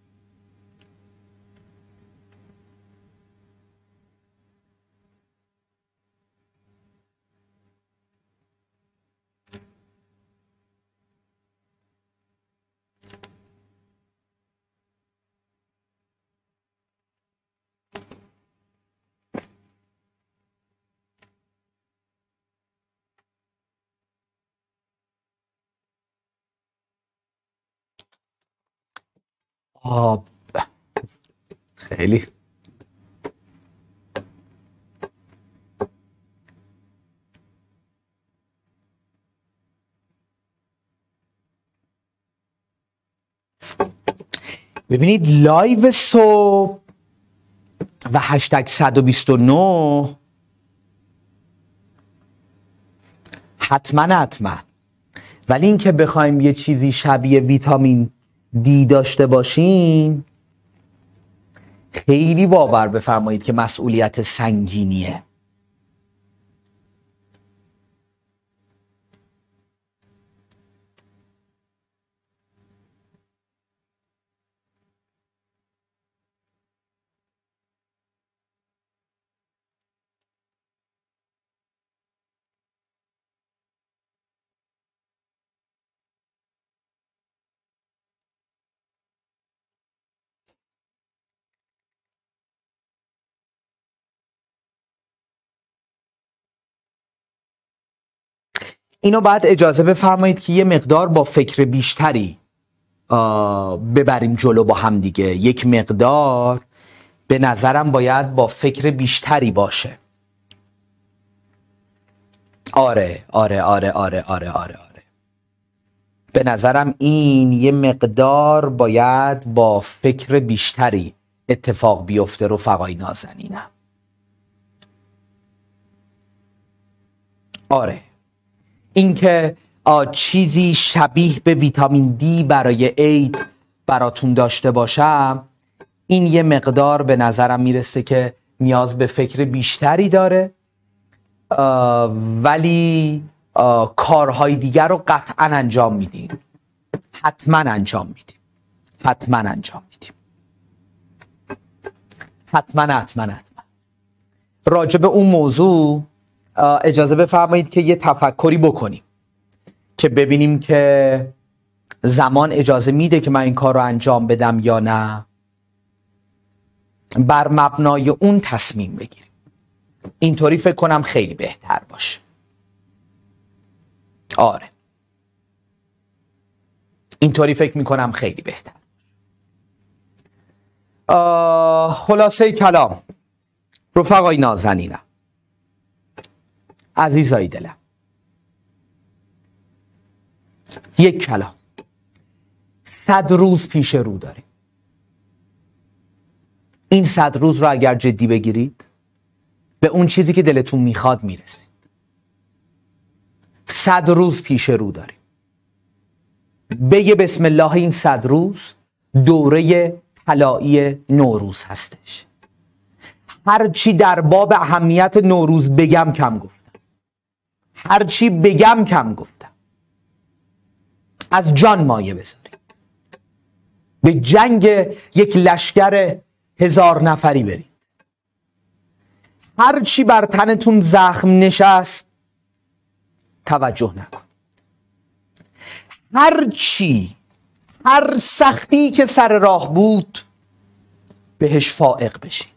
آب خیلی ببینید لایو صبح و هشتگ صد و بیست و نه حتما حتما، ولی اینکه بخوایم یه چیزی شبیه ویتامین دی داشته باشیم خیلی باور بفرمایید که مسئولیت سنگینیه. اینو بعد اجازه بفرمایید که یه مقدار با فکر بیشتری ببریم جلو با هم دیگه. یک مقدار به نظرم باید با فکر بیشتری باشه. آره آره آره آره آره آره آره به نظرم این یه مقدار باید با فکر بیشتری اتفاق بیفته رفقای نازنینم. آره اینکه چیزی شبیه به ویتامین دی برای عید براتون داشته باشم، این یه مقدار به نظرم میرسه که نیاز به فکر بیشتری داره، ولی کارهای دیگر رو قطعا انجام میدیم. حتما انجام میدیم حتما انجام میدیم حتما حتما حتما راجع به اون موضوع اجازه بفرمایید که یه تفکری بکنیم که ببینیم که زمان اجازه میده که من این کار رو انجام بدم یا نه، بر مبنای اون تصمیم بگیریم. اینطوری فکر کنم خیلی بهتر باشه. آره اینطوری فکر میکنم خیلی بهتر. خلاصه کلام رفقای نازنینم، عزیزای دلم، یک کلام، صد روز پیش رو داریم. این صد روز رو اگر جدی بگیرید به اون چیزی که دلتون میخواد میرسید. صد روز پیش رو داریم. بگه بسم الله این صد روز دوره طلایی نوروز هستش. هرچی در باب اهمیت نوروز بگم کم گفتم، هرچی بگم کم گفتم. از جان مایه بذارید، به جنگ یک لشکر هزار نفری برید. هرچی بر تنتون زخم نشست توجه نکنید. هرچی، هر سختی که سر راه بود بهش فائق بشید.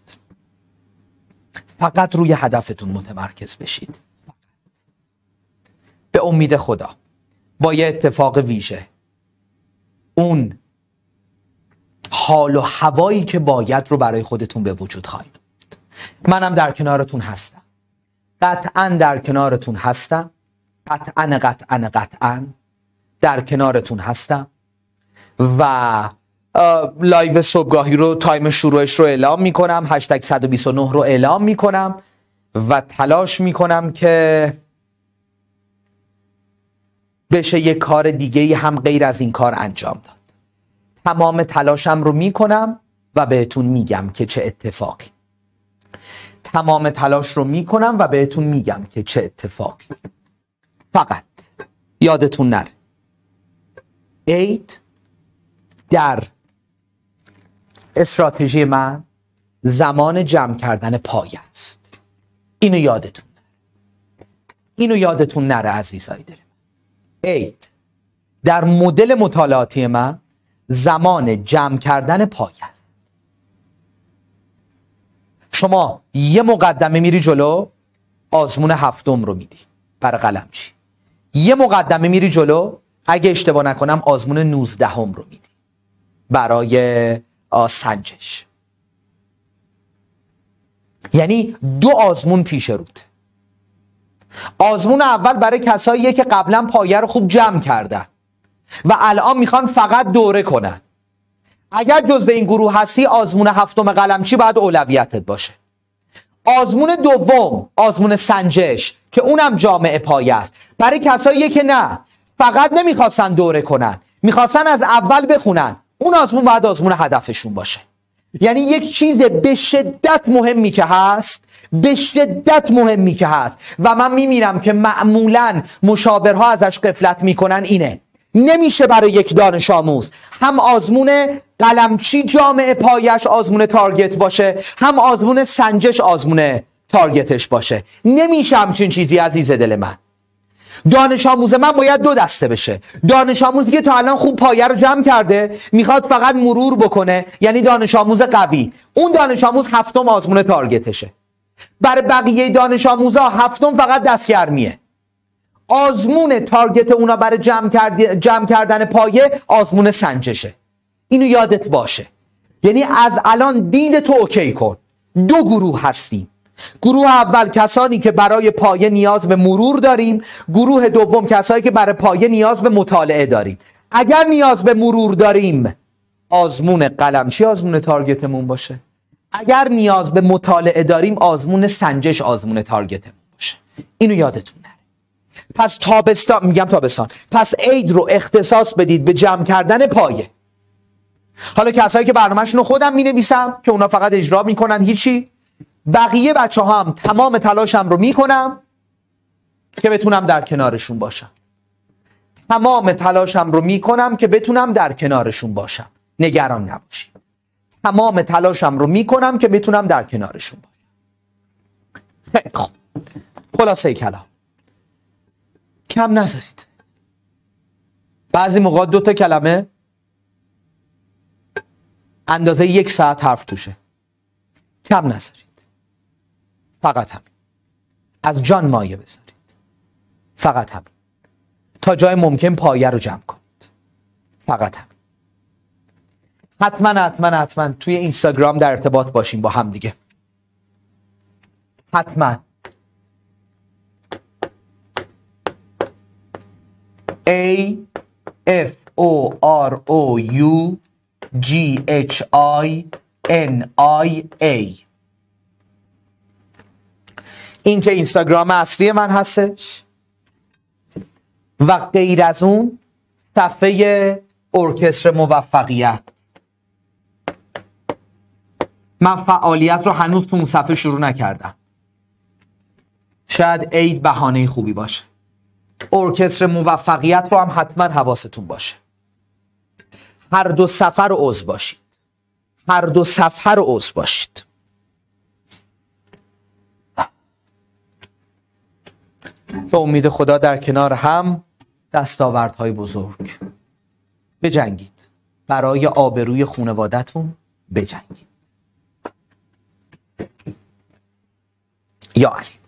فقط روی هدفتون متمرکز بشید. فقط. به امید خدا با یه اتفاق ویژه اون حال و هوایی که باید رو برای خودتون به وجود خواهید. منم در کنارتون هستم، قطعا در کنارتون هستم، قطعا قطعا قطعا در کنارتون هستم و لایو صبحگاهی رو تایم شروعش رو اعلام میکنم، هشتگ صد و بیست و نه رو اعلام میکنم و تلاش میکنم که بشه یک کار دیگه هم غیر از این کار انجام داد. تمام تلاشم رو میکنم و بهتون میگم که چه اتفاقی. تمام تلاش رو میکنم و بهتون میگم که چه اتفاقی. فقط یادتون نره عید در استراتژی من زمان جمع کردن پایه است. اینو یادتون نره. اینو یادتون نره عزیزای دل من. عید در مدل مطالعاتی من زمان جمع کردن پایه است. شما یه مقدمه میری جلو، آزمون هفتم رو میدی برای قلمچی. یه مقدمه میری جلو، اگه اشتباه نکنم آزمون نوزدهم رو میدی برای سنجش. یعنی دو آزمون پیش روت. آزمون اول برای کساییه که قبلا پایه رو خوب جمع کردن و الان میخوان فقط دوره کنن. اگر جزو این گروه هستی آزمون هفتم قلمچی باید اولویتت باشه. آزمون دوم، آزمون سنجش که اونم جامعه پایه است، برای کساییه که نه فقط نمیخواستن دوره کنن، میخواستن از اول بخونن. اون آزمون باید آزمون هدفشون باشه. یعنی یک چیز به شدت مهمی که هست، به شدت مهمی که هست و من میمیرم که معمولا مشاورها ازش غفلت میکنن اینه: نمیشه برای یک دانش آموز هم آزمون قلمچی جامعه پایش آزمون تارگت باشه، هم آزمون سنجش آزمون تارگتش باشه. نمیشه همچین چیزی عزیز دل من. دانش آموز من باید دو دسته بشه. دانش آموزی که تا الان خوب پایه رو جمع کرده میخواد فقط مرور بکنه، یعنی دانش آموز قوی. اون دانش آموز هفتم آزمون تارگتشه. برای بقیه دانش آموزا هفتم فقط دستگرمیه. آزمون تارگت اونا برای جمع, کرد... جمع کردن پایه آزمون سنجشه. اینو یادت باشه. یعنی از الان دید تو اوکی کن. دو گروه هستیم. گروه اول کسانی که برای پایه نیاز به مرور داریم، گروه دوم کسانی که برای پایه نیاز به مطالعه داریم. اگر نیاز به مرور داریم آزمون قلمچی آزمون تارگتمون باشه، اگر نیاز به مطالعه داریم آزمون سنجش آزمون تارگتمون باشه. اینو یادتون نره. پس تابستان، میگم تابستان، پس عید رو اختصاص بدید به جمع کردن پایه. حالا کسایی که برنامه‌شون رو خودم مینویسم که اونا فقط اجرا میکنن هیچی، بقیه بچه ها هم تمام تلاشم رو میکنم که بتونم در کنارشون باشم. تمام تلاشم رو میکنم که بتونم در کنارشون باشم. نگران نباشید. تمام تلاشم رو میکنم که بتونم در کنارشون باشم. خیلی خوب. خلاصه کلام کم نذارید. بعضی موقع دو تا کلمه اندازه یک ساعت حرف توشه. کم نذارید. فقط همین. از جان مایه بذارید. فقط همین. تا جای ممکن پایه رو جمع کنید. فقط هم. حتما حتما حتما توی اینستاگرام در ارتباط باشیم با هم دیگه. حتما. A F O R O U G H I N I A. این که اینستاگرام اصلی من هستش و غیر از اون صفحه ارکستر موفقیت. من فعالیت رو هنوز تو اون صفحه شروع نکردم. شاید عید بهانه خوبی باشه. ارکستر موفقیت رو هم حتما حواستون باشه. هر دو صفحه رو عضو باشید. هر دو صفحه رو عضو باشید. به امید خدا در کنار هم دستاوردهای بزرگ بجنگید. برای آبروی خانواده‌تون بجنگید. یا علی.